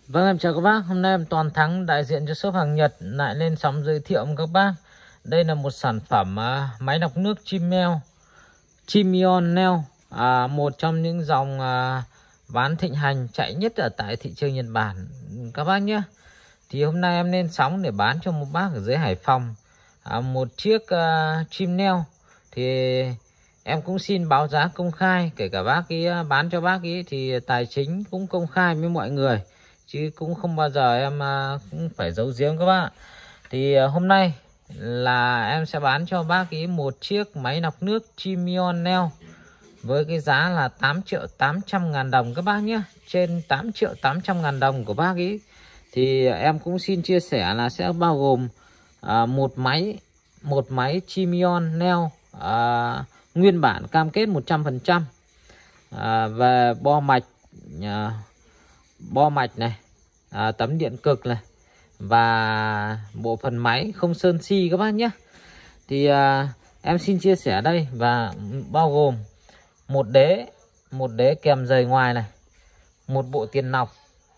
Vâng, em chào các bác. Hôm nay em Toàn Thắng đại diện cho shop hàng Nhật lại lên sóng giới thiệu với các bác. Đây là một sản phẩm máy lọc nước Chimion Neo, một trong những dòng bán thịnh hành chạy nhất ở tại thị trường Nhật Bản các bác nhé. Thì hôm nay em lên sóng để bán cho một bác ở dưới Hải Phòng một chiếc chim neo. Thì em cũng xin báo giá công khai, kể cả bác ấy bán cho bác ấy thì tài chính cũng công khai với mọi người, chứ cũng không bao giờ em cũng phải giấu giếm các bác. Thì hôm nay là em sẽ bán cho bác ấy một chiếc máy lọc nước Chimion Neo với cái giá là 8.800.000 đồng các bác nhé. Trên 8.800.000 đồng của bác ấy thì em cũng xin chia sẻ là sẽ bao gồm một máy Chimion Neo nguyên bản cam kết 100%, về bo mạch này, tấm điện cực này và bộ phận máy không sơn xi các bác nhé. Thì em xin chia sẻ đây và bao gồm một đế kèm rời ngoài này, một bộ tiền nọc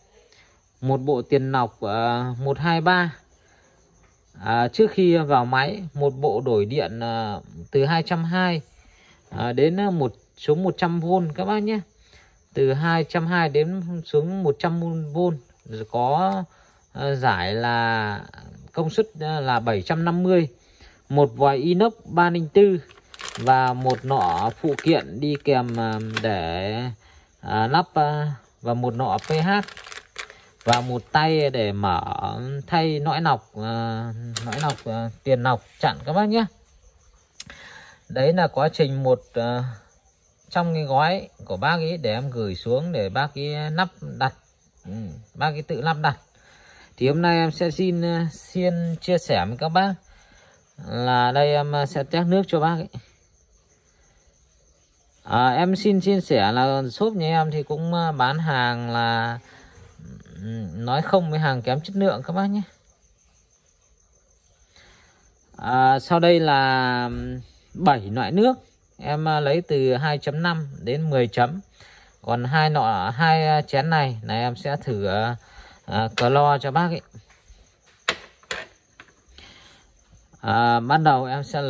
123, trước khi vào máy một bộ đổi điện từ 220 đến xuống 100V các bác nhé. Từ 220 đến xuống 100V, có giải là công suất là 750, một vòi inox 304 và một nọ phụ kiện đi kèm để lắp, và một nọ pH và một tay để mở thay nõi nọc tiền nọc chặn các bác nhé. Đấy là quá trình trong cái gói của bác ấy để em gửi xuống để bác ấy bác ấy tự lắp đặt. Thì hôm nay em sẽ xin chia sẻ với các bác là đây em sẽ test nước cho bác ấy. Em xin chia sẻ là shop nhà em thì cũng bán hàng là nói không với hàng kém chất lượng các bác nhé. Sau đây là 7 loại nước em lấy từ 2.5 đến 10 chấm. Còn hai chén này em sẽ thử clo cho bác ấy. Ban đầu em sẽ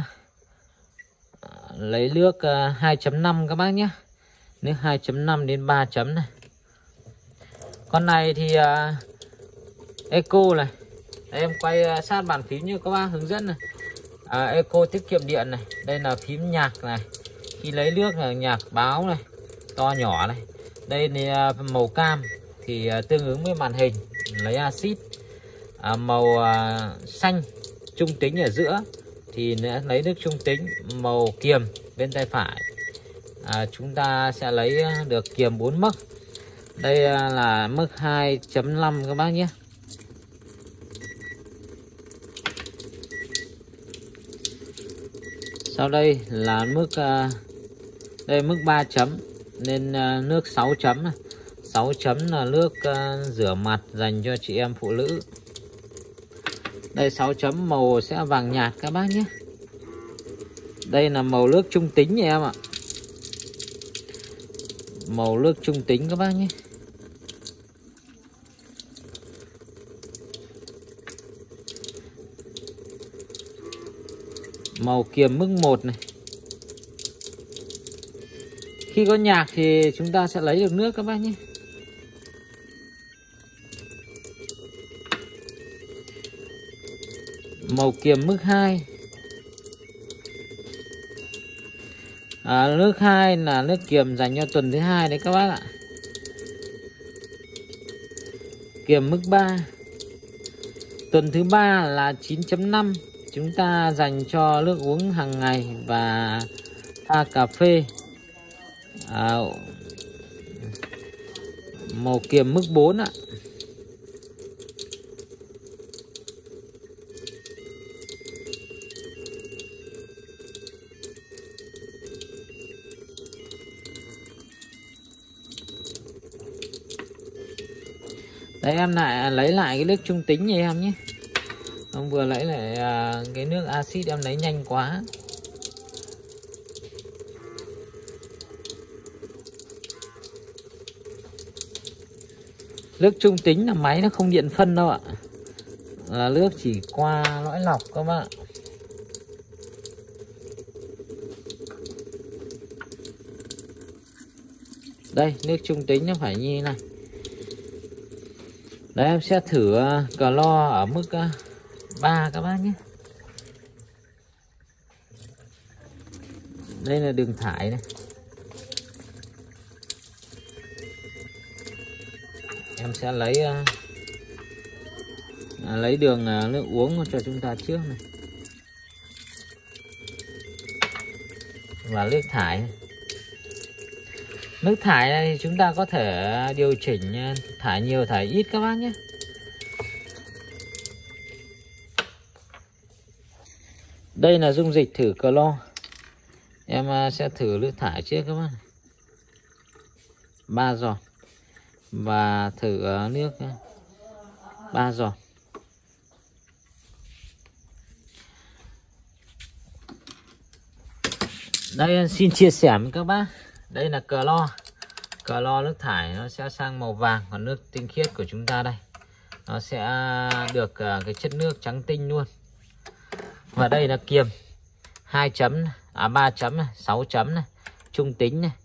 lấy nước 2.5 các bác nhé. Nước 2.5 đến 3 chấm này. Con này thì Eco này. Đây, em quay sát bàn phím như các bác hướng dẫn này. Eco tiết kiệm điện này. Đây là phím nhạc này. Khi lấy nước là nhạc báo này, to nhỏ này. Đây là màu cam thì tương ứng với màn hình, lấy axit. Màu xanh trung tính ở giữa thì lấy nước trung tính. Màu kiềm bên tay phải chúng ta sẽ lấy được kiềm 4 mức. Đây là mức 2.5 các bác nhé. Sau đây là mức 3 chấm nên nước 6 chấm này. 6 chấm là nước rửa mặt dành cho chị em phụ nữ. Đây 6 chấm màu sẽ vàng nhạt các bác nhé. Đây là màu nước trung tính nha em ạ. Màu nước trung tính các bác nhé. Màu kiềm mức 1 này. Khi có nhạc thì chúng ta sẽ lấy được nước các bác nhé. Màu kiềm mức 2. Nước 2 là nước kiềm dành cho tuần thứ 2 đấy các bác ạ. Kiềm mức 3. Tuần thứ 3 là 9.5. Chúng ta dành cho nước uống hàng ngày và pha cà phê. Màu kiềm mức 4 ạ. Đấy, em lại lấy lại cái nước trung tính như em nhé. Ông vừa lấy lại cái nước axit em lấy nhanh quá. Nước trung tính là máy nó không điện phân đâu ạ, là nước chỉ qua lõi lọc các bạn. Đây, nước trung tính nó phải như thế này. Đấy, em sẽ thử clo ở mức 3 các bác nhé. Đây là đường thải này. Em sẽ lấy đường nước uống cho chúng ta trước này. Và nước thải này. Nước thải này chúng ta có thể điều chỉnh thải nhiều thải ít các bác nhé. Đây là dung dịch thử clo. Em sẽ thử nước thải trước các bác. 3 giọt. Và thử nước 3 giọt. Đây xin chia sẻ với các bác. Đây là clo nước thải nó sẽ sang màu vàng, còn nước tinh khiết của chúng ta đây nó sẽ được cái chất nước trắng tinh luôn. Và đây là kiềm 2 chấm, 3 chấm này, 6 chấm này, trung tính này.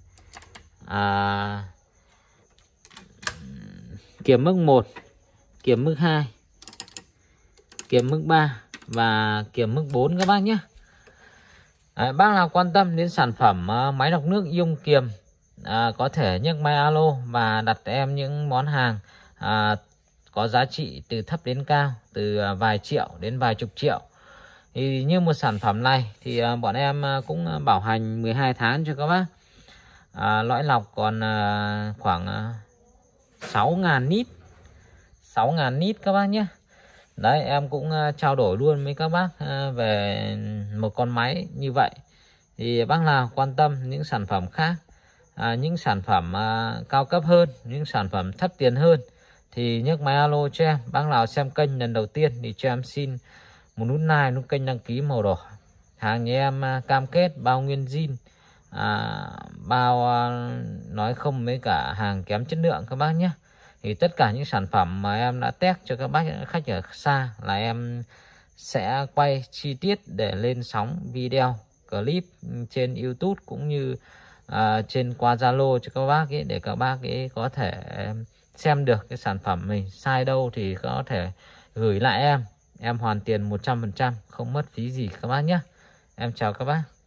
Kiềm mức 1, kiềm mức 2, kiềm mức 3 và kiềm mức 4 các bác nhé. Đấy, bác nào quan tâm đến sản phẩm máy lọc nước ion kiềm có thể nhấc máy alo và đặt em những món hàng có giá trị từ thấp đến cao, từ vài triệu đến vài chục triệu. Thì như một sản phẩm này thì bọn em cũng bảo hành 12 tháng cho các bác. Lõi lọc còn khoảng 6.000 lít, 6.000 lít các bác nhé. Đấy, em cũng trao đổi luôn với các bác về một con máy như vậy. Thì bác nào quan tâm những sản phẩm khác, những sản phẩm cao cấp hơn, những sản phẩm thấp tiền hơn thì nhấc máy alo cho em. Bác nào xem kênh lần đầu tiên thì cho em xin một nút like, nút kênh đăng ký màu đỏ. Hàng nhà em cam kết bao nguyên zin, bao nói không với cả hàng kém chất lượng các bác nhé. Thì tất cả những sản phẩm mà em đã test cho các bác khách ở xa là em sẽ quay chi tiết để lên sóng video clip trên YouTube cũng như trên qua Zalo cho các bác ấy, để các bác ấy có thể xem được cái sản phẩm mình sai đâu thì có thể gửi lại em hoàn tiền 100%, không mất phí gì các bác nhé. Em chào các bác.